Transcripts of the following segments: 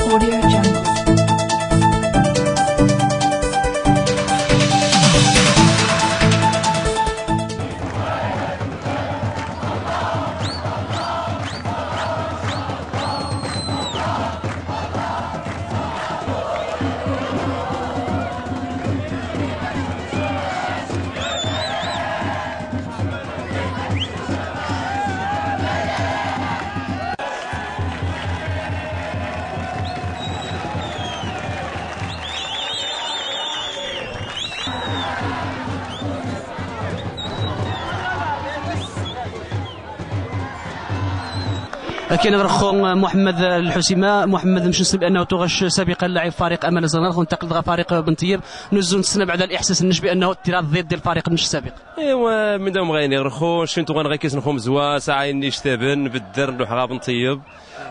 Audio Jungle. كاين الرخو محمد الحسيمه محمد مش نسب انه تغش سابقا لاعب فريق امل الزنقه وانتقل فريق بنتير نزول نستنى بعد الاحساس النسبي انه التراث ضد ديال الفريق النش السابق. ايوا من داهم غايني رخو شنتو غنغي كيسنخو مزوا ساعه نشتابن بالدر نروح غا بنطيب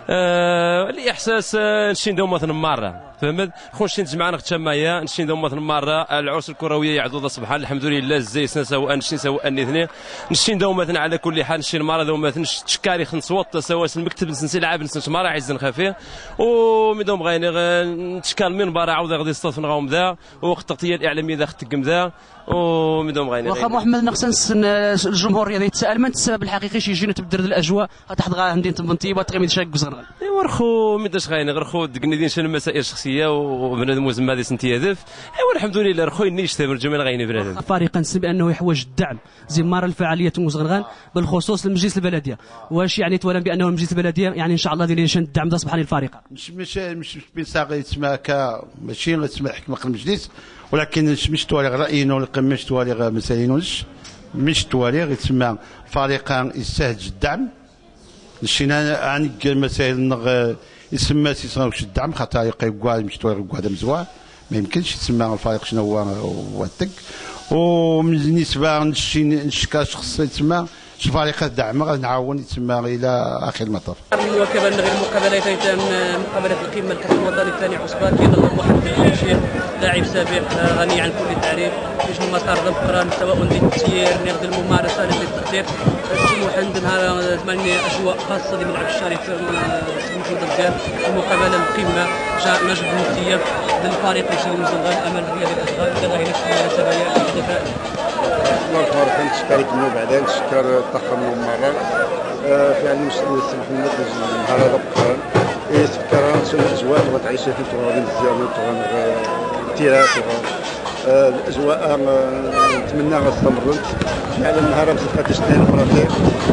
الاحساس نشين دوم مثلا مره فهمت خوش نتجمع نغتشمايا نشين دوم مثلا مره العرس الكرويه يعدو سبحان الحمد لله الزي سنه سواء نشين سواء اثنين نشين دوم مثلا على كل حال نشين مره دوم مثلا تشكاري خنص وط سواء المكتب نسنسي لعاب نسنس مره عايز نخافيه ومن دوم غايني نتشكال من برا عاود غادي يصطف نغاوم ذا وقت التغطيه الاعلاميه ذا ختكم ذا ومن دوم غايني واخا محمد نقص الجمهور الرياضي يتساءل من السبب الحقيقي شي يجينا تبدل الاجواء غتحضر غا مدينه بنطيبه تغيمد شاك زغرغل. ايوا رخو مداش غايني رخو دقني شنو المسائل الشخصيه وبنادم وزن هذه سنتي هدف ايوا الحمد لله رخو نيش تمر جميل غايني بنادم فريقا نسب انه يحوج الدعم زمار الفعاليه مزغرغان بالخصوص لمجلس البلديه واش يعني توالم بانه مجلس البلديه يعني ان شاء الله ديال يشن الدعم ذا سبحان الفريق مش بين ساقي تسمى كا ماشي غتسمى حكمه المجلس ولكن مش توالي راينا ولا مش توالي مسائلينوش مش توالي غيتسمى فريقان يستهج الدعم نشينا عن المسائل يسمى سيسراوش الدعم خاطر يقعد مش توالي هذا مزوار ما يمكنش يتسمى الفريق شنو هو التك وبالنسبه نشكا شخص يتسمى الفريق الدعم غنعاون يتسمى الى اخر المطاف. وكمان غير مقابلات مقابلات القمه الكاس الوطني الثاني عصبات كاين محمد الشيخ لاعب سابق غني عن كل تعريف باش المسار ذكران سواء للتسيير نقد الممارسه للتقدير السموح عند نهار زمان اجواء خاصه اللي ملعب الشريف سموح الدكان المقابله القمه جاء نجم مكتيب للفريق اللي مزغل امل الرياضي الاشغال اللي غاهي نفس السبايا الدفاع. الفريق نشكرك منه بعدا نشكر الطاقم الممرض فعلا نسمح لنا النهار هذا بكران يتفكر شنو الاجواء اللي غتعيشها في غادي مزيان التراث الاجواء نتمنى غتستمر فعلا النهار بصفه تشتهي الفراتير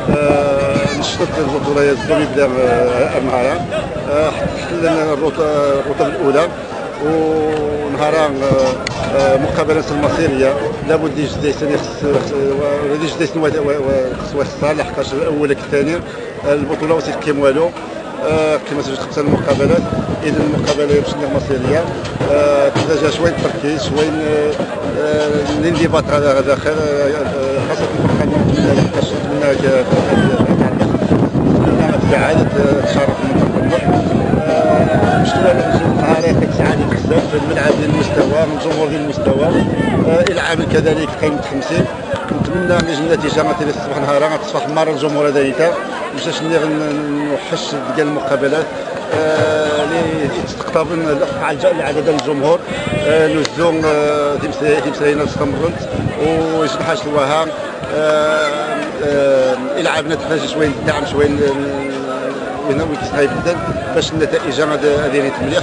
نشطت البطولات الدوم يبدا النهار حتى لنا الرتب الاولى ونهارا مقابلة المصيرية لابد يجد خص صالح لحقاش الأول الثاني البطولة وسيت كيم والو كما سجلت 5 المقابلات إذا المقابلة باش ندير مصيرية تحتاج شوية تركيز شوية الانضباط هذا خير خاصة الفرقة لحقاش نتمنى تبعد تشارك المنطقة مستوى يعطيك سعادة بزاف في الملعب ديال المستوى من الجمهور ديال المستوى العاب كذلك قيمة 50 نتمنى نجم النتيجة غتولي تصبح نهارا غتصبح مرة الجمهور هذا باش نوحش ديال المقابلات اللي تستقطب على عدد الجمهور نزو تمثالينا استمرت ويصبح شلوها العابنا تحتاج شويه دعم شويه هنا ويكسها جدا باش النتائج غادي تمليح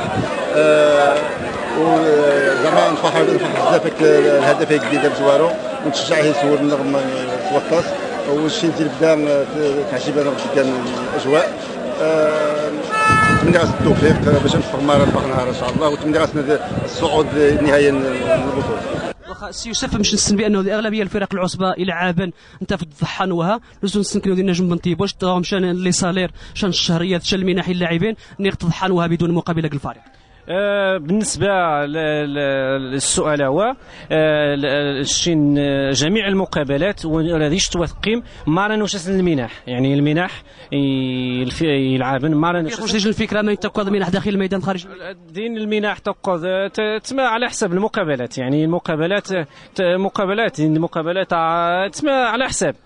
وزعما نفرح بزاف الهدف الجديد بزوارو ونشجعه يسول النغم توطاس والشيء اللي بدا تعجبنا كان الاجواء نتمنى التوفيق باش نفرح مره نهار ان شاء الله ونتمنى الصعود نهائيا للبطوله. واخا سي يوسف باش نسن بانه اغلبيه الفرق العصبه العابا انت في الضحى نوها لازم نسنكنوا ديال نجم بنطيب واش تراهم شان لي سالير شان الشهريات شان المنح اللاعبين نيق تضحى نوها بدون مقابله الفريق. بالنسبة للسؤال هو شين جميع المقابلات والذيش توثقيم مارن وش المنح يعني المنح يلعبن مارن واش ديج الفكرة ما يتقاض منح داخل الميدان خارج دين المنح تقاض تسمى على حسب المقابلات يعني المقابلات تسمى على حساب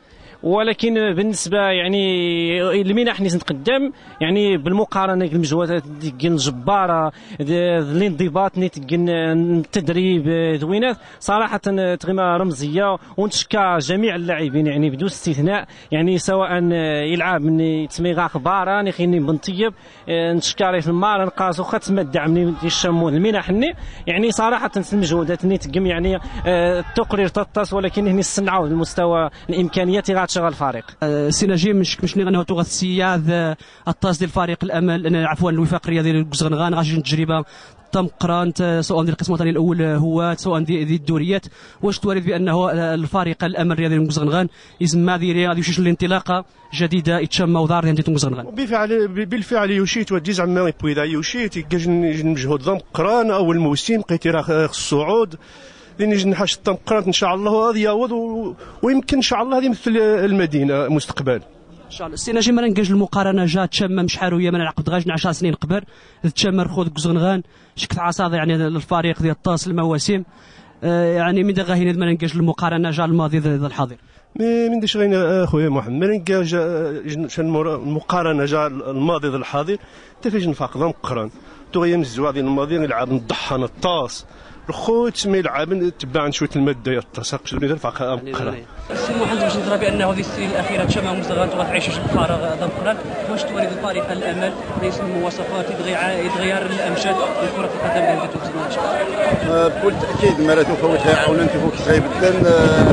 ولكن بالنسبه يعني المنح اللي تقدم يعني بالمقارنه المجهودات الجباره الانضباط التدريب ذوينات صراحه تغيما رمزيه، ونشكى جميع اللاعبين يعني بدون استثناء، يعني سواء يلعب من تسميغا خبارا خيني بنطيب نشكى في المار نقاس وخا تما الدعم اللي يشمون المنح يعني صراحه المجهودات اللي تقم يعني التقرير تطاس، ولكن هني صنعوا المستوى الامكانيات غاتشغل الفريق. سي نجيم مش نغنى توغ السياد الطاس ديال فريق الامل عفوا الوفاق الرياضي للكزغنغان غاشي تجربه تم قرانت سواء ديال القسم الوطني الاول هو سواء ديال الدوريات، واش توارد بانه الفريق الامل الرياضي للكزغنغان يسمى ديري غادي يمشي لانطلاقه جديده يتشمى ودار ديال كزغنغان. بالفعل يوشيت وديز عما يبويدا يوشيت يجي مجهود ضم قران اول موسم قيتي راه الصعود لين نحاش الطم قرانت ان شاء الله هذه يعوض ويمكن ان شاء الله هذه يمثل المدينه مستقبل ان شاء الله. السي نجيم ما ننقاش المقارنه جات تشمى مشحارويه من العقد غاج 10 سنين قبل تشمى رخوذ كزغنغان شكت عصاده يعني الفريق ديال الطاس المواسم يعني من دغا هنا ما ننقاش المقارنه جا الماضي ذا الحاضر من داش غينا اخويا محمد ما ننقاش المقارنه جا الماضي ذا الحاضر حتى فاش نفاق ضم قران تو غيا مزوا ديال الماضي يلعب نضحى الطاس الخوت تسمى يلعب تبع شويه الماده يا التساق شنو الفرق مقران. السي محمد باش نضرب بانه هذه السنين الاخيره تشمع مزغات وغتعيش الفراغ ضم قران، واش تولد الفريق الامل ليس المواصفات يتغير الامجاد لكره القدم ديال تونس؟ بكل تاكيد ما لا تفوتها عونا تفوت صعيب جدا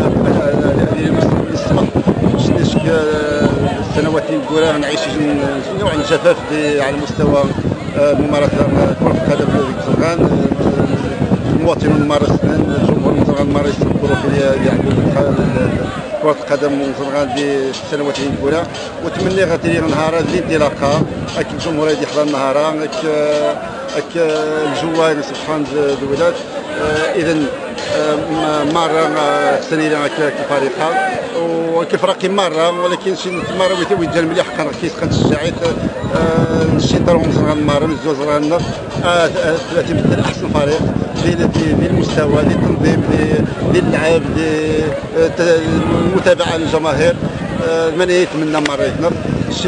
السنوات الاولى نعيش نوع من الجفاف على مستوى ممارسه كره القدم في كزغنغان، المواطنون ممارسين الجمهور كزغنغان ممارس الظروف اللي عندهم كره القدم كزغنغان في السنوات الاولى، وتمني غادي نهار هذه الانطلاقه هاك الجمهور غادي يحضر النهار هاك الجوار سبحان الولاد اذا مره سنينا كفريقها وكفرق مره، ولكن شي مره ويتجا المليح حقا كيسخن الشاعث شي طرون صغار مره الزوز رانا تمثل احسن فريق ديال المستوى ديال التنظيم ديال اللعب ديال المتابعه للجماهير. من يتمنى مره يتنر شي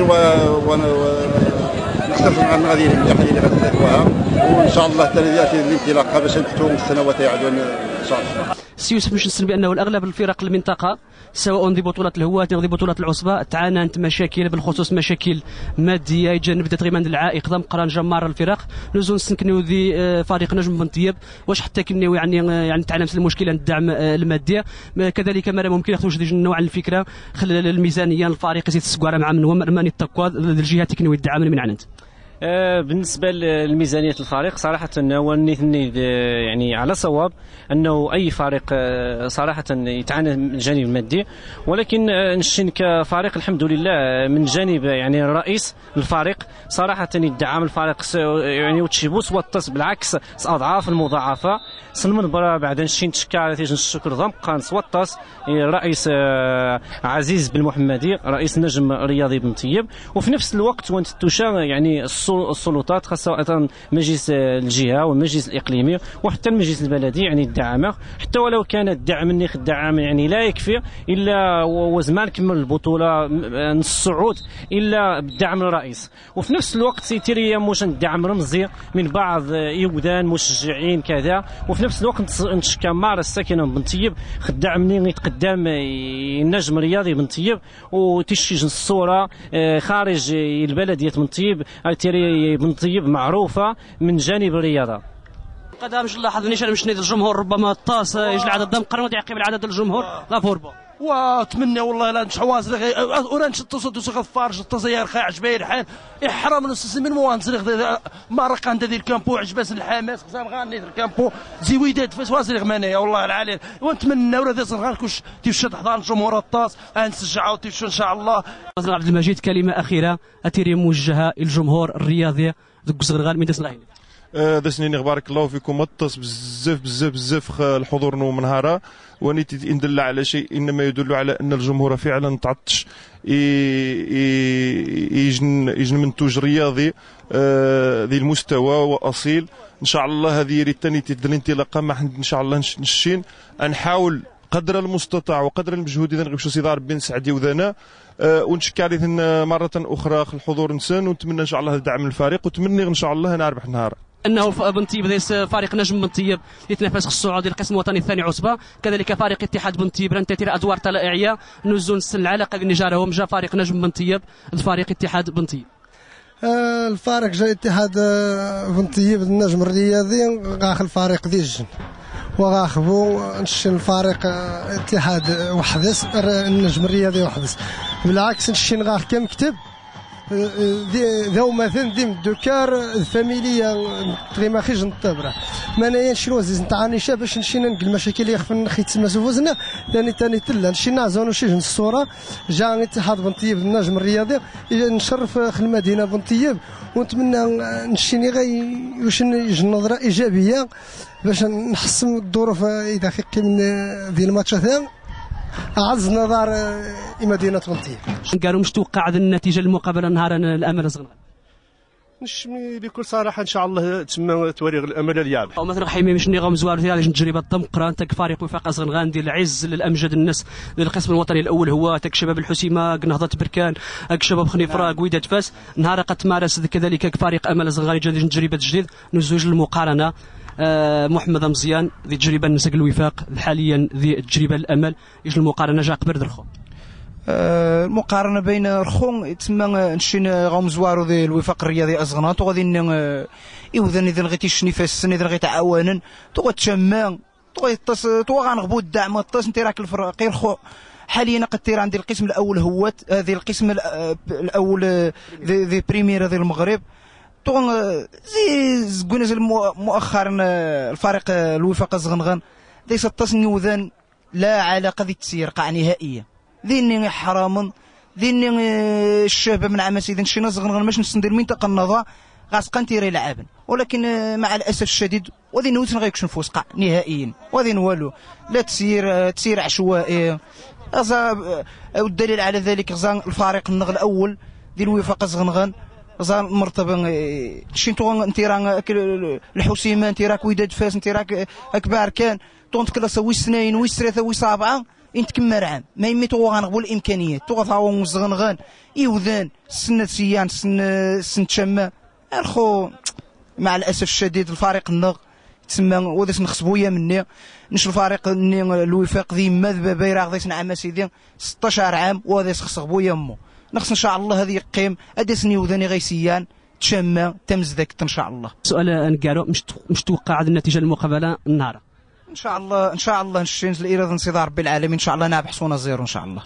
نختصر عن هذه المليحه اللي غادي نديروها، وان شاء الله تالي الانطلاقه باش نفتحوا السنوات يعودون ان شاء الله. سي يوسف باش نسال بانه الاغلب الفرق المنطقه سواء ذي بطولات الهواة او ذي بطولات العصبه تعانت مشاكل بالخصوص مشاكل ماديه يتجنب تقريبا العائق ضم قران جمار الفرق نزول نسكنوا ذي فريق نجم بن طيب واش حتى كنيو يعني تعانى المشكله الدعم المادي كذلك ما ممكن ياخذوا ديج نوع الفكره خلال الميزانيه الفريق يزيد السكواره مع من هو ماني التقوى الجهه التكنيه الدعم من عنده. بالنسبه لميزانيه الفريق صراحه هو يعني على صواب انه اي فريق صراحه يتعانى من الجانب المادي، ولكن نشين كفريق الحمد لله من جانب يعني الرئيس الفريق صراحه يدعم الفريق يعني وتشيبوس وطس بالعكس اضعاف المضاعفه سلمن برا بعد نشين تشكر الشكر ضم قانص وطس الرئيس عزيز بن محمدي رئيس نجم رياضي بن طيب، وفي نفس الوقت وانت تشا يعني السلطات خاصة مجلس الجهة والمجلس الإقليمي وحتى المجلس البلدي يعني الدعم حتى ولو كان الدعم اللي الدعم يعني لا يكفي إلا وزمان كمل البطولة نص صعود إلا بالدعم الرئيس، وفي نفس الوقت سيتيريا موش الدعم رمزي من بعض يودان مشجعين كذا، وفي نفس الوقت نشكى مار الساكنة بن طيب الدعم اللي يتقدم النجم الرياضي بن طيب وتشيج الصورة خارج البلدية بن طيب تيري بن طيب معروفه من جانب الرياضه. قدام مش لاحظ نيشان مش نادي الجمهور ربما الطاس يجي العدد دم قرن يعقب العدد الجمهور لا فوربا واتمنى والله لا نشحواز اورانش تصدق فارج التزيار خا عجباي الحال احرام نسس من موانزر ما كان هذا الكامبو عجباس الحماس خصام غاني الكامبو زويدات فاس وازر غمانيه والله العالي، ونتمنى ورا ذا غان كوش تيشد حضان الجمهور الطاس نسجعوا تيش ان شاء الله. عبد المجيد كلمه اخيره اتيري موجهه الجمهور الرياضي ذوك الصغار من دسلاهين ذا سنين بارك الله فيكم مطس بزاف الحضور من نهارا ونيت إن دل على شيء إنما يدل على أن الجمهور فعلا تعطش يجن منتوج رياضي ذي المستوى وأصيل إن شاء الله. هذه ريتاني الانطلاقة ما إن شاء الله نشين نحاول قدر المستطاع وقدر المجهود اذا غيمشيو سي ضارب بن سعدي وذانا ونشكر عليه مره اخرى الحضور نسان، ونتمنى ان شاء الله دعم من الفريق، وتمنى ان شاء الله نربح النهار. انه بنطيب ليس فريق نجم بنطيب يتنافس الصعود القسم الوطني الثاني عصبه، كذلك فريق اتحاد بنطيب ران تثير ادوار طلائعيه نزول السن العلاقه اللي جارهم جا فريق نجم بنطيب الفريق اتحاد بنطيب. الفريق جا اتحاد بنطيب النجم الرياضي غاخ الفريق ديال الجن وغاخبو نشي الفريق اتحاد وحدث النجم الرياضي وحدث، بالعكس نشي نغاخ كم كتب ذو مثلا ديم الدكار الفاميليه تغيما خيج نطبره مانايا شنو زيز نتعاني باش نمشينا نقل المشاكل اللي يخفن خيت تما سوزنا لاني تاني تلا نمشي نعزون وشي الصوره جا اتحاد بنطيب النجم الرياضي نشرف المدينه بنطيب، ونتمنى نشيني غي واش يجي نظره ايجابيه باش نحسن الظروف اذا كاين ديال الماتشات أعز نظر مدينة بنطيب. قالوا مش توقع النتيجة المقابلة نهار الأمل صغنغان؟ نشمي بكل صراحة إن شاء الله تسمى تواريغ الأمل الياب. أو مثلا حيمي مش نغام زوار ديال تجربة طم قران تك فريق وفاق صغنغان ديال العز للأمجد الناس للقسم الوطني الأول هو تك شباب الحسيمة نهضة بركان أك شباب خنيفرة قويدة فاس نهار قد تمارس كذلك فريق أمل صغنغان جديد تجربة جديد نزوج المقارنة محمد مزيان ذي تجربة نسق الوفاق حاليا ذي تجربة الأمل يجي المقارنة جا قبل درخو المقارنه بين رخون تسمى نشين غوم زوارو ذي الوفاق الرياضي ازغناط وغادي يوذن اذا لغيتي شنيفه السن اذا لغيتي عوانا تو تشمان تو غنغبو الدعم طاس انت راك الفرقي رخو حاليا قد تير عندي القسم الاول هو هذه القسم الاول ذي بريمير ذي المغرب تو زي قلنا مؤخرا الفريق الوفاق الزغنغان ذي 16 يوذن لا علاقه ذي تسير قاع نهائيه ذيني حرام ذيني الشباب من عام سيدنا شي ناس غنغن باش نسندير المنطقه النظا غاسقا تيري لعابا، ولكن مع الاسف الشديد وذي نوت غيكش نفوس قاع نهائيا وذي والو لا تسير عشوائي والدليل على ذلك غزان الفريق النغ الاول ديال الوفاق الزغنغان غزان مرتبه شي انتيران الحسيمه انتيراك وداد فاس انتيراك اكبار كان طونت كلاس وي سنين وي ثلاثه وي سبعه انت كمار عام ما يميتو غنغبو الامكانيات تو غاو مزغنغان يوذان سنه سيان سن تشما الخو مع الاسف الشديد الفريق النغ تسمى وداس نخصبويا مني نش الفريق الوفاق ذي مذبه بيراغ ذي نعم سيدي 16 عام وداس خصبويا مو نخص ان شاء الله هذه يقيم اداس نيوذاني غيسيان تشما تمزدك ان شاء الله. سؤال نقالو مش توقع هذه النتيجه المقابله النهار ان شاء الله نشينز الاراده نصيد ربي العالمين ان شاء الله نابح حصونه زيرو ان شاء الله.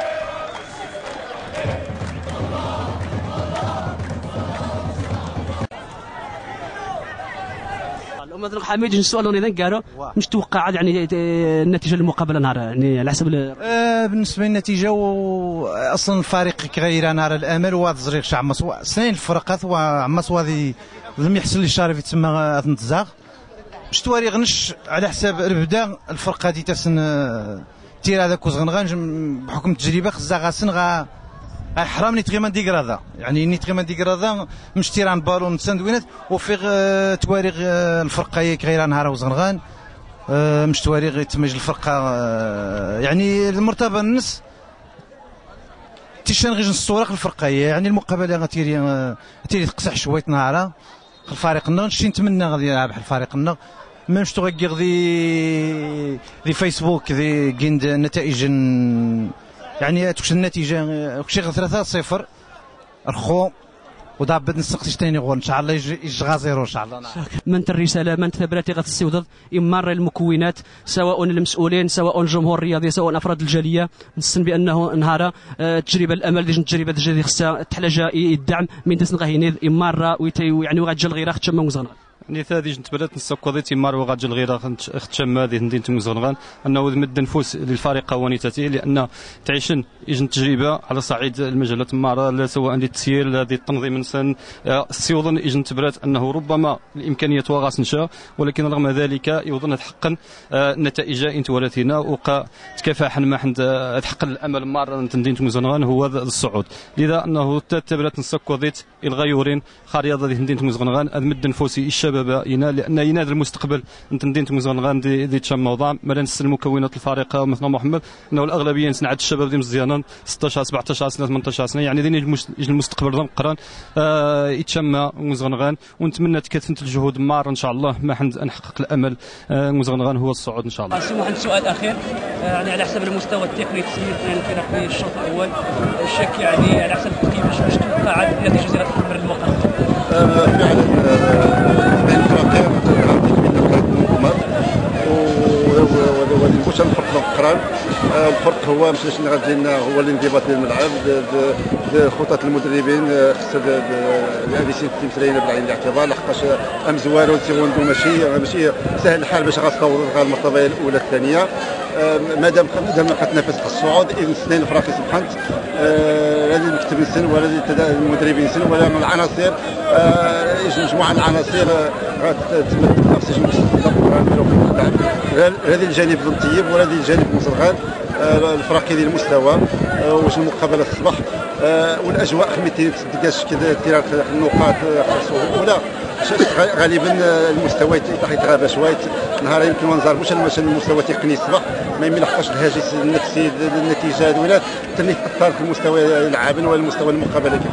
مثلا حميد السؤال اذا قالوا مش توقع يعني النتيجه المقابله نهار يعني على حسب بالنسبه للنتيجه اصلا الفريق كغير نهار الامل وتزريق شعب مصوا سنين الفرقات وعمصوا هذه لم يحصل لي الشرف يتسمى نتزاغ مش تواري غنش على حساب البدا الفرقه هذه تسن تير هذاك وزغنغان بحكم التجربه خزا غاسن غا حرام نيتغيمان ديكرادا يعني نيتغيمان ديكرادا مش تيران بالون ساندوينات وفي تواريغ الفرقه غير نهار وزغنغان مش تواريغ تمج الفرقه يعني المرتبه النص تيشان غير الصوره الفرقه يعني المقابله غتيري تقصح شويه نهار الفريق النغ شي نتمنى غادي يلعب الفريق النغ مش تغير ذي فيسبوك ذي كيند نتائج يعني تكون النتيجه كشي 3-0 الخو ودابد نسقسي ثاني غول ان شاء الله يجي زيرو ان شاء الله. من الرساله من ثبراتي غتستوضد امر المكونات سواء المسؤولين سواء الجمهور الرياضي سواء افراد الجاليه نسن بانه نهار تجربه الامل ديال التجربه ديال خصها تحتاج الدعم من تسنغاهينيد امر يعني غتجي الغيره ختشم مزغنغ يعني ثادي جنت بلات نسكوضي تيمار وغاجي الغيره ختشم هذه ندين تمزغنغان انه مد نفوس للفريق ونيتاتي لان تعيشن يجن تجربه على صعيد المجالات مارا سواء للتسيير هذه التنظيم انسان سيوظن يجن تبرات انه ربما الامكانيات وغاس نشا ولكن رغم ذلك يوظن حقا النتائج انت ولاتنا وقا تكافح ما حند تحقق الامل مار ندين تمزغنغان هو الصعود لذا انه تبرات نسكوضيت الغيورين خريضه ندين تمزغنغان مد نفوسي الشباب بابائنا، لان ينادي المستقبل انت ندين مزغنغان دي تشموضع مالا نسل المكونات الفارقه مثلا محمد انه الاغلبيه نسنعد الشباب دي مزيانين 16 17 سنه 18 سنه، يعني دين المستقبل ضم قران يتشمى مزغنغان، ونتمنى تكثنت الجهود مار ان شاء الله ما نحقق الامل مزغنغان هو الصعود ان شاء الله. سي محمد سؤال اخير، يعني على حسب المستوى التقني تسيير الفرق في الشوط الاول الشك يعني على حسب كيفاش باش توقع النتيجه اللي غتكبر الوقت. فعلا بين الفرقين واش الفرق بين القران؟ الفرق هو ماشي شنو غادينا هو الانضباط للملعب، خطط المدربين خص هذه تمثلين بعين الاعتبار، لحقاش امزوار وتيغوندو ماشي سهل الحال باش غتصور المرتبه الاولى الثانيه. مادام كتنافس على الصعود اذا اثنين الفرق سبحانت هذه المكتب السن ولا المدربين السن ولا العناصر مجموعه العناصر غتمد اكسجين هذا الجانب بن طيب وهذا الجانب مزرغان الفرق ديال المستوى واش المقابله الصباح والاجواء خميتي تدقاش كذا تيران النقاط الاولى غالبا المستوى يتغابى شويه نهار يمكن ما نزربوش المستوى التقني الصباح ما يلحقش الهاجس النفسي النتيجه هذه ولا تني تاثر في المستوى اللاعبين ولا المستوى المقابله كيف.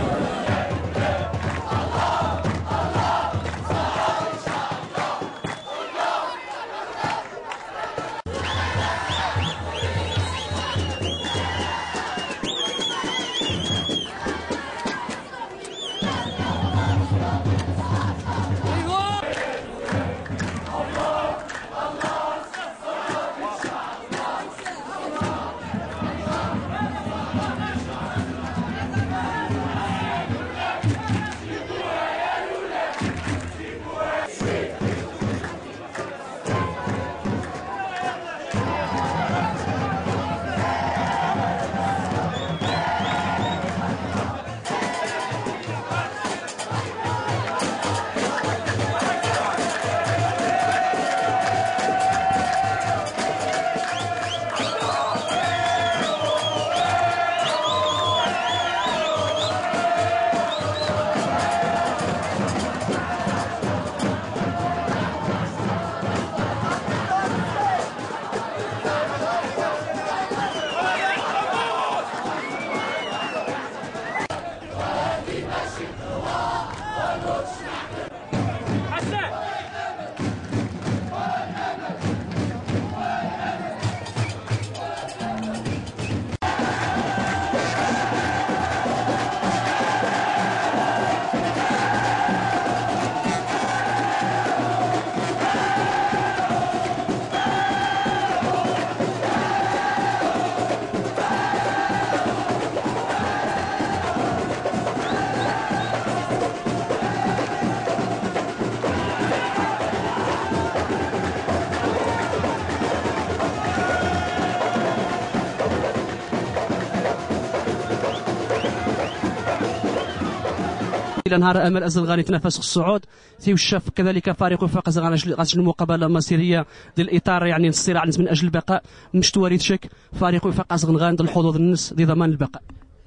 الى نهار امل ازرغاني تنافس الصعود تيوشاف كذلك فريق وفاق ازرغاني غتجي المقابله مصيريه ديال الاطار يعني الصراع من اجل البقاء مش تواريد شك فريق وفاق ازرغان ضد الحظوظ النس لضمان البقاء.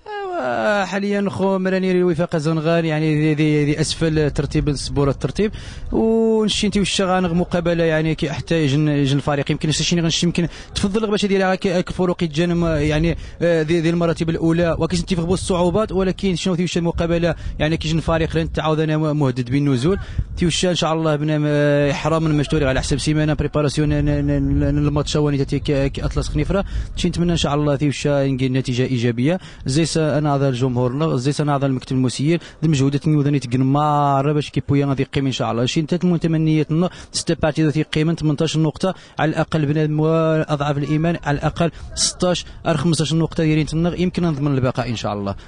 حاليا خو مراني وفاق زنغان يعني دي اسفل ترتيب السبوره الترتيب ونشينتي والشغانغ مقابله يعني كي حتى يجن الفريق يمكن شي غنشي يمكن تفضل باش ديالها كفروق يتجن يعني ديال المراتب الاولى وكاين تيفقوا الصعوبات ولكن شنو تيوش المقابله يعني كيجن الفريق لن تعاود انا مهدد بالنزول تيوش ان شاء الله بنا احرام من مشتوري على حسب سيمانه بريباراسيون الماتش واني كي اطلس خنيفره نتمنى ان شاء الله تيوش نلقى نتيجه ايجابيه زي انا هذا الجمهور زي انا هذا المكتب المسير المجهودات نيوذني تقنمار باش كيبويا غادي يقيم ان شاء الله شي انت المتمنيات ستة بارتي ذاتي قيمه 18 نقطه على الاقل بنادم اضعاف الايمان على الاقل 16 15 نقطه دايرين تنغ يمكن نضمن البقاء ان شاء الله.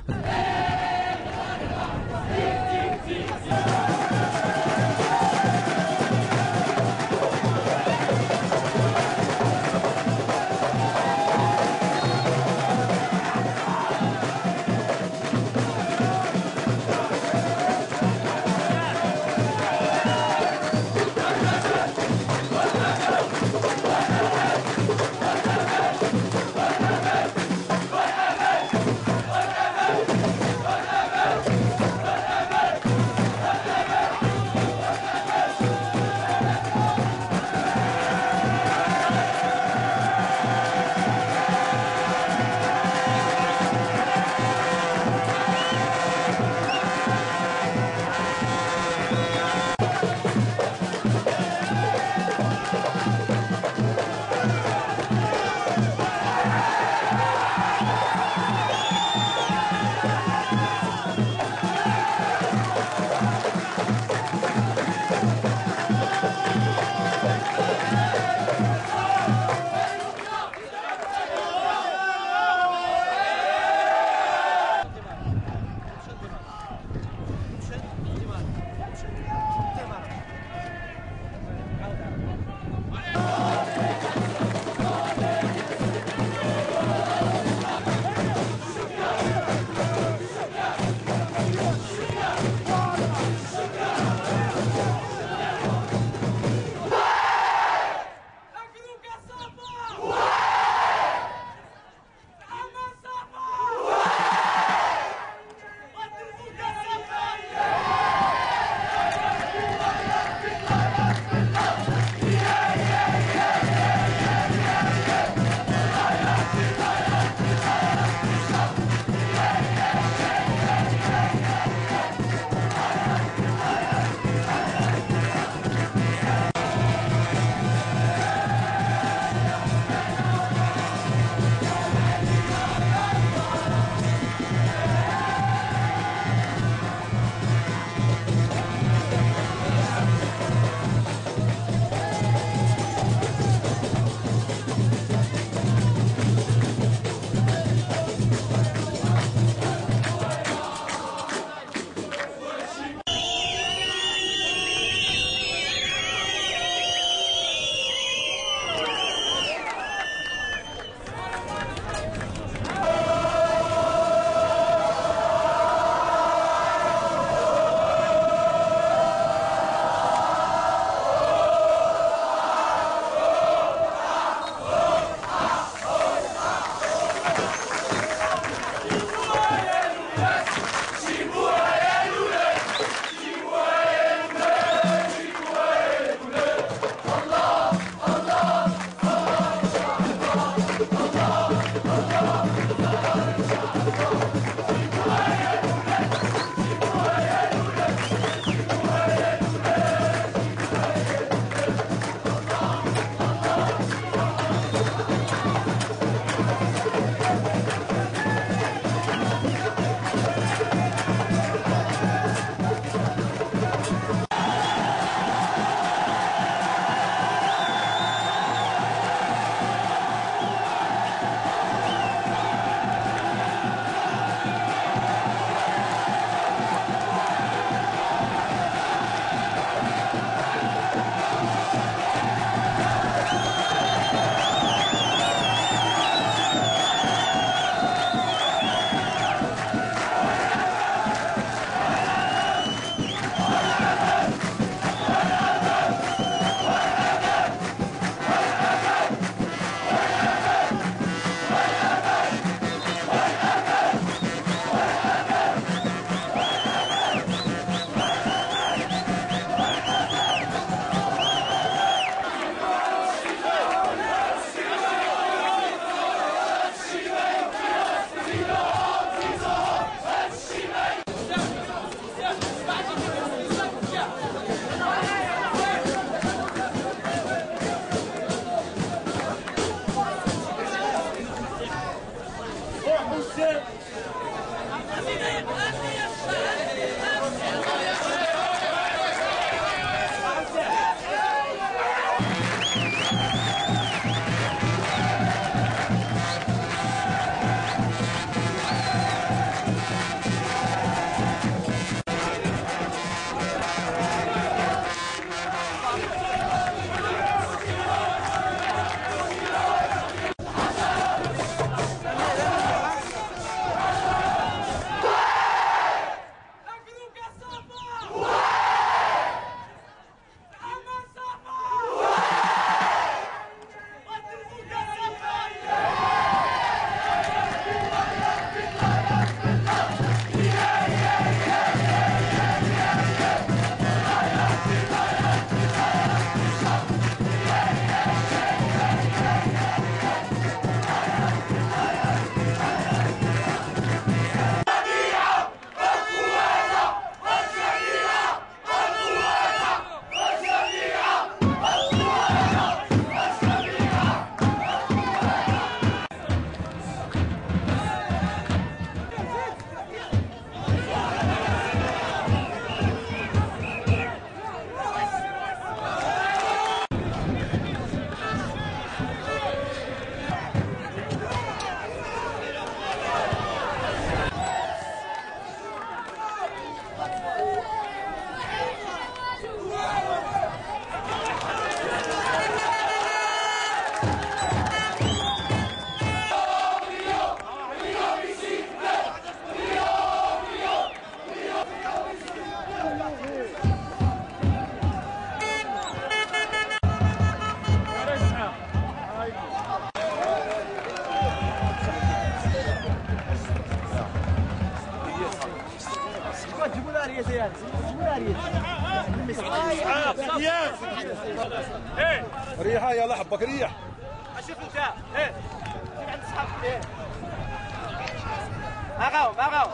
ريح يلا حبك ريح. شوف انت شوف عند صحابك باغاو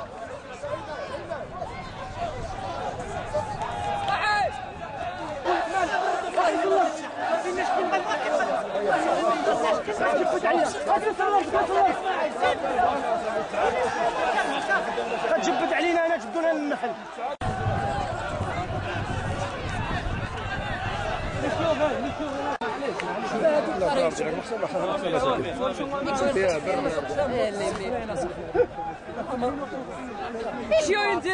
تجبد علينا انا جبدونا للمحل. ايش يا انت؟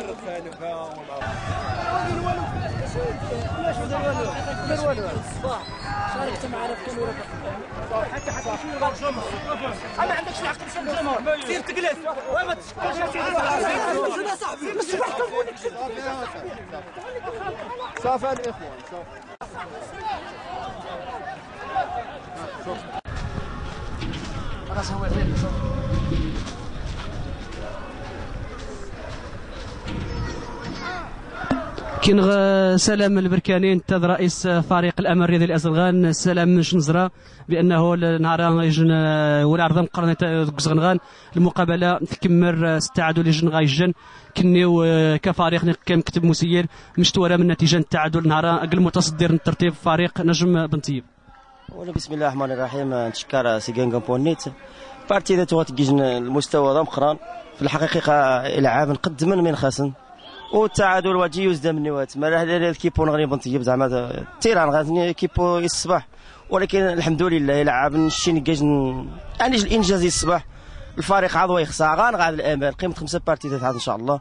شاركت معنا في كل حتى ما عندكش العقل تسال الجمهور سير تجلس وما تسكتش يا صاحبي صافي الاخوان خلاص هو فين كاين سلام البركاني انتظر رئيس فريق الامل الرياضي الازغان سلام من شنزره بانه نهار يجن ولا عرض مقرن زغنغان المقابله تكمل التعادل يجن غايجن كنيو كفريق كمكتب مسير مشتوره من نتيجه التعادل نهار اقل متصدر الترتيب فريق نجم بنطيب. ولا بسم الله الرحمن الرحيم نتشكر سيغان بونيت بارتي ذات وتجيجن المستوى ذا مقران في الحقيقه العاب نقدم من خاسن والتعادل واجي يزدى من نوات ما هذا كيبو نغني بنطيب زعما تيران غادي كيبو الصباح ولكن الحمد لله لعاب نشين كاج يعني الانجاز الصباح الفريق عضو يخسر غنغاد الامل قيمه 5 بارتيات ان شاء الله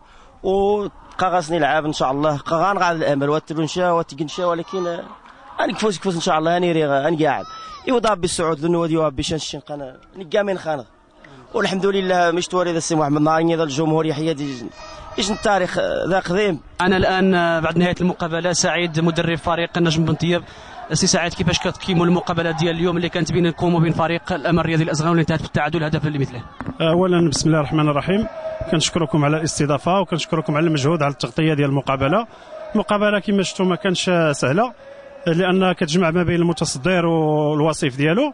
وبقى غاسني لعاب ان شاء الله غنغاد الامل وتلونشا وتكنشا ولكن انا كفوس ان شاء الله انا قاعد يوضع بالسعود النوادي وبشان الشنقان نقامين خانغ والحمد لله مشتوري ذا السي محمد نارين ذا الجمهور يحيى ايش التاريخ ذا قديم. انا الان بعد نهايه المقابله سعيد مدرب فريق النجم بنطيب. سي سعيد كيفاش كتقيموا المقابله ديال اليوم اللي كانت بينكم وبين فريق الامل الرياضي الازغان واللي انتهت بالتعادل الهدف اللي مثله؟ اولا بسم الله الرحمن الرحيم كنشكركم على الاستضافه وكنشكركم على المجهود على التغطيه ديال المقابله. المقابله كما شفتوا ما كانش سهله لان كتجمع ما بين المتصدر والوصيف ديالو.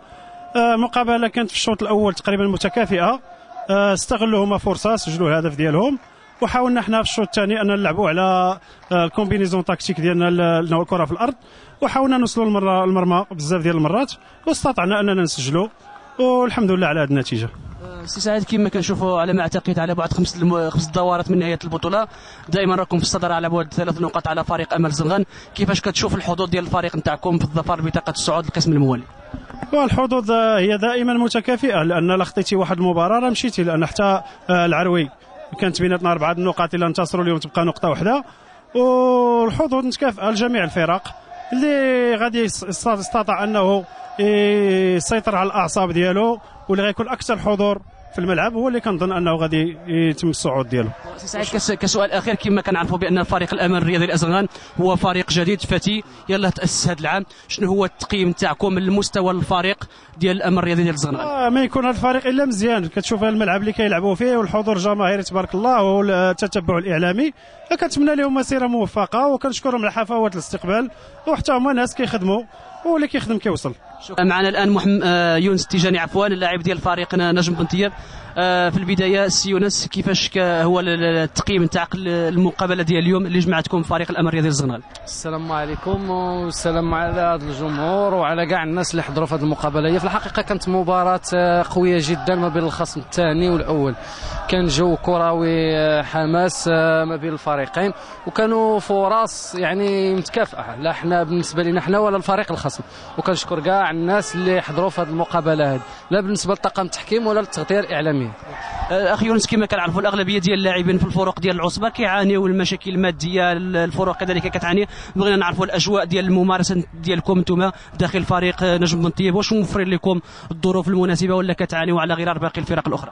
مقابله كانت في الشوط الاول تقريبا متكافئه استغلوا هما فرصه سجلوا الهدف ديالهم وحاولنا احنا في الشوط الثاني ان نلعبوا على الكومبينيزون تاكتيك ديالنا الكره في الارض وحاولنا نوصلوا المرمى بزاف ديال المرات واستطعنا اننا نسجلوا والحمد لله على هذه النتيجه. سي سعيد كما كنشوفوا على ما اعتقد على بعد خمس دورات من نهايه البطوله دائما راكم في الصداره على بعد 3 نقاط على فريق امل زنغان. كيفاش كتشوف الحظوظ ديال الفريق نتاعكم في الظفر ببطاقه الصعود القسم الموالي؟ والحظوظ هي دائما متكافئه لان لا خطيتي واحد المباراه راه مشيتي لان حتى العروي كانت بيناتنا 4 النقاط اللي انتصروا اليوم تبقى نقطه واحده والحظوظ متكافئه لجميع الفرق اللي غادي يستطيع انه يسيطر على الاعصاب ديالو واللي غيكون اكثر حضور في الملعب هو اللي كنظن انه غادي يتم الصعود ديالو. سي سعيد كسؤال اخير كما كنعرفوا بان فريق الامل الرياضي الازغان هو فريق جديد فتي يلاه تاسس هذا العام، شنو هو التقييم تاعكم من المستوى الفريق ديال الامل الرياضي ديال الزغنغان؟ ما يكون هذا الفريق الا مزيان كتشوف الملعب اللي كيلعبوا فيه والحضور الجماهيري تبارك الله والتتبع الاعلامي كنتمنى لهم مسيره موفقه وكنشكرهم على حفاوه الاستقبال وحتى هما ناس كيخدموا واللي كيخدم كيوصل. معنا الان يونس التيجاني عفوا اللاعب ديال فريق نجم بنطيب. في البدايه سي يونس كيفاش هو التقييم نتاع المقابله ديال اليوم اللي جمعتكم فريق الامل الرياضي الزغنغان؟ السلام عليكم والسلام على هذا الجمهور وعلى كاع الناس اللي حضروا في هذه المقابله. هي في الحقيقه كانت مباراه قويه جدا ما بين الخصم الثاني والاول، كان جو كروي حماس ما بين الفريقين وكانوا فرص يعني متكافئه لا احنا بالنسبه لنا احنا ولا الفريق الخصم، وكنشكر كاع الناس اللي حضروا في هذه المقابله هذه لا بالنسبه لطاقم التحكيم ولا للتغطيه الاعلاميه. اخي يونس كما كنعرفوا الاغلبيه ديال اللاعبين في الفرق ديال العصبه كيعانيوا المشاكل الماديه، الفرق كذلك كتعاني. بغينا نعرفوا الاجواء ديال الممارسه ديالكم انتم داخل فريق نجم بنطيب، واش موفرين لكم الظروف المناسبه ولا كتعانيوا على غرار باقي الفرق الاخرى؟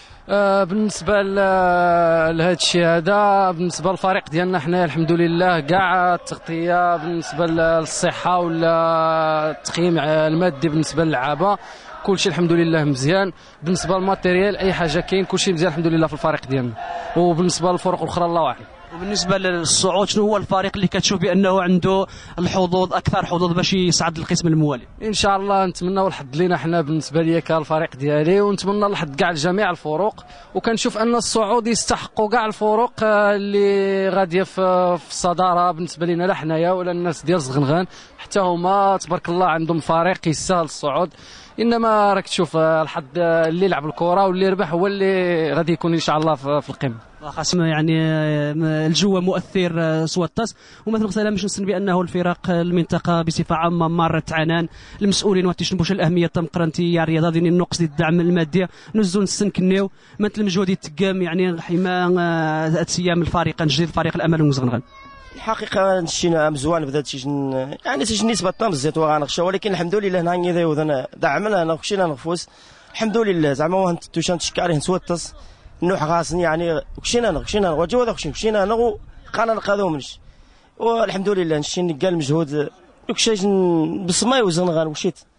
بالنسبه لهذا الشيء هذا بالنسبه للفريق ديالنا حنا الحمد لله كاع التغطيه بالنسبه للصحه ولا التقييم المادي بالنسبه للعابه كل شيء الحمد لله مزيان. بالنسبه للماتيريال اي حاجه كاين كل شيء مزيان الحمد لله في الفريق ديالنا، وبالنسبه للفرق الاخرى الله اعلم. وبالنسبه للصعود شنو هو الفريق اللي كتشوف بانه عنده الحظوظ اكثر حظوظ باش يصعد للقسم الموالي؟ ان شاء الله نتمنى الحظ لينا حنا بالنسبه ليا كالفريق ديالي، ونتمنى الحظ كاع لجميع الفرق، وكنشوف ان الصعود يستحقوا كاع الفرق اللي غاديه في الصداره بالنسبه لنا لا حنايا ولا الناس ديال زغنغان، حتى هما تبارك الله عندهم فريق يستاهل الصعود. انما راك تشوف الحظ اللي يلعب الكره واللي يربح هو اللي غادي يكون ان شاء الله في القمه. خاص يعني الجو مؤثر سوطاس، ومثلا مثلا باش نسن بانه الفرق المنطقه بصفه عامه مارت عنان المسؤولين وتشنبوش الاهميه تم قرنتي الرياضه ديال النقص ديال الدعم المادي نزول نسنكنيو مثل المجهود يتقام يعني حما ايام الفريق جديد فريق الامل ومزغنغان. الحقيقه نشينا مزوان بدات شي يعني شي نسبه تنزيت وغنخشى، ولكن الحمد لله هنا ذا وذنا دعمنا انا خشينا نفوس الحمد لله زعما وهن توشان تشكى عليه نسوتس نوح غاسن يعني خشينا وجو خشينا نغو قانا نقادومنش والحمد لله نشين قال مجهود دوك شي بصماي وزنغان وشيت